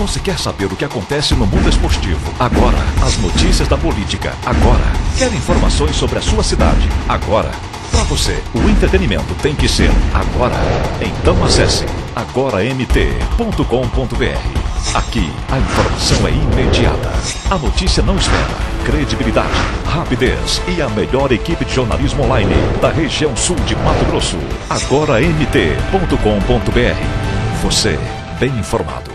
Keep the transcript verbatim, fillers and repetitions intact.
Você quer saber o que acontece no mundo esportivo? Agora. As notícias da política? Agora. Quer informações sobre a sua cidade? Agora. Para você, o entretenimento tem que ser agora. Então acesse agora m t ponto com ponto b r. Aqui, a informação é imediata. A notícia não espera. Credibilidade, rapidez e a melhor equipe de jornalismo online da região sul de Mato Grosso. agora m t ponto com ponto b r. Você, bem informado.